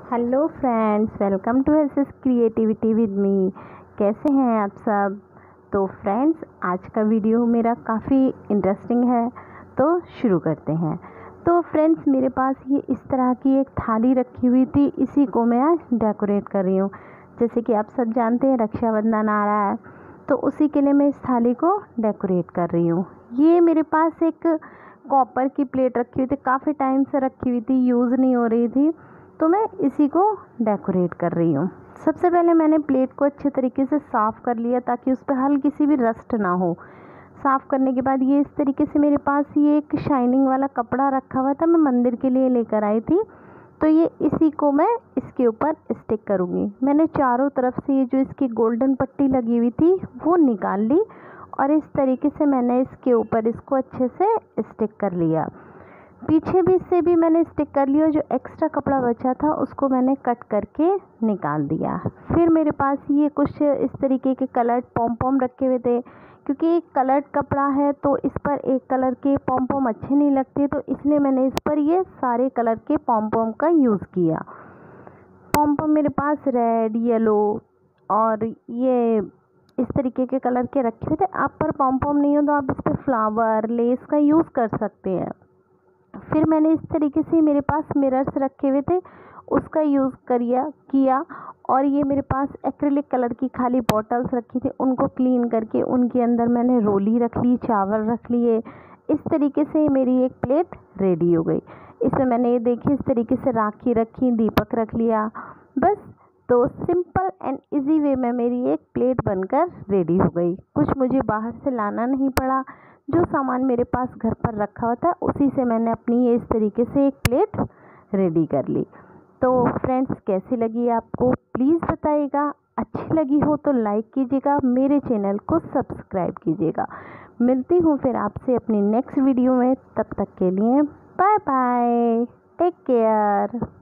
Hello friends, welcome to S creativity with me. कैसे हैं आप सब? तो फ्रेंड्स, आज का वीडियो मेरा काफ़ी इंटरेस्टिंग है, तो शुरू करते हैं। तो फ्रेंड्स, मेरे पास ये इस तरह की एक थाली रखी हुई थी, इसी को मैं आज डेकोरेट कर रही हूँ। जैसे कि आप सब जानते हैं, रक्षाबंधन आ रहा है, तो उसी के लिए मैं इस थाली को डेकोरेट कर रही हूँ। ये मेरे पास एक कॉपर की प्लेट रखी हुई थी, काफ़ी टाइम से रखी हुई थी, यूज़ नहीं हो रही थी, तो मैं इसी को डेकोरेट कर रही हूँ। सबसे पहले मैंने प्लेट को अच्छे तरीके से साफ़ कर लिया ताकि उस पर हल्की सी भी रस्ट ना हो। साफ़ करने के बाद ये इस तरीके से मेरे पास ये एक शाइनिंग वाला कपड़ा रखा हुआ था, मैं मंदिर के लिए लेकर आई थी। तो ये इसी को मैं इसके ऊपर स्टिक करूँगी। मैंने चारों तरफ से ये जो इसकी गोल्डन पट्टी लगी हुई थी वो निकाल ली और इस तरीके से मैंने इसके ऊपर इसको अच्छे से स्टिक कर लिया। पीछे भी से भी मैंने स्टिक कर लिया। जो एक्स्ट्रा कपड़ा बचा था उसको मैंने कट करके निकाल दिया। फिर मेरे पास ये कुछ इस तरीके के कलर्ड पॉम पॉम रखे हुए थे, क्योंकि एक कलर्ड कपड़ा है तो इस पर एक कलर के पॉम पॉम अच्छे नहीं लगते, तो इसलिए मैंने इस पर ये सारे कलर के पॉम पॉम का यूज़ किया। पॉम पॉम मेरे पास रेड, येलो और ये इस तरीके के कलर के रखे हुए थे। आप पर पॉम पॉम नहीं हो तो आप इस पर फ्लावर, लेस का यूज़ कर सकते हैं। फिर मैंने इस तरीके से मेरे पास मिरर्स रखे हुए थे, उसका यूज़ किया और ये मेरे पास एक्रिलिक कलर की खाली बॉटल्स रखी थी, उनको क्लीन करके उनके अंदर मैंने रोली रख ली, चावल रख लिए। इस तरीके से मेरी एक प्लेट रेडी हो गई। इसमें मैंने ये देखिए इस तरीके से राखी रखी, दीपक रख लिया, बस। तो सिंपल एंड इजी वे में मेरी एक प्लेट बनकर रेडी हो गई। कुछ मुझे बाहर से लाना नहीं पड़ा, जो सामान मेरे पास घर पर रखा हुआ था उसी से मैंने अपनी ये इस तरीके से एक प्लेट रेडी कर ली। तो फ्रेंड्स, कैसी लगी आपको प्लीज़ बताइएगा। अच्छी लगी हो तो लाइक कीजिएगा, मेरे चैनल को सब्सक्राइब कीजिएगा। मिलती हूँ फिर आपसे अपनी नेक्स्ट वीडियो में, तब तक के लिए बाय बाय, टेक केयर।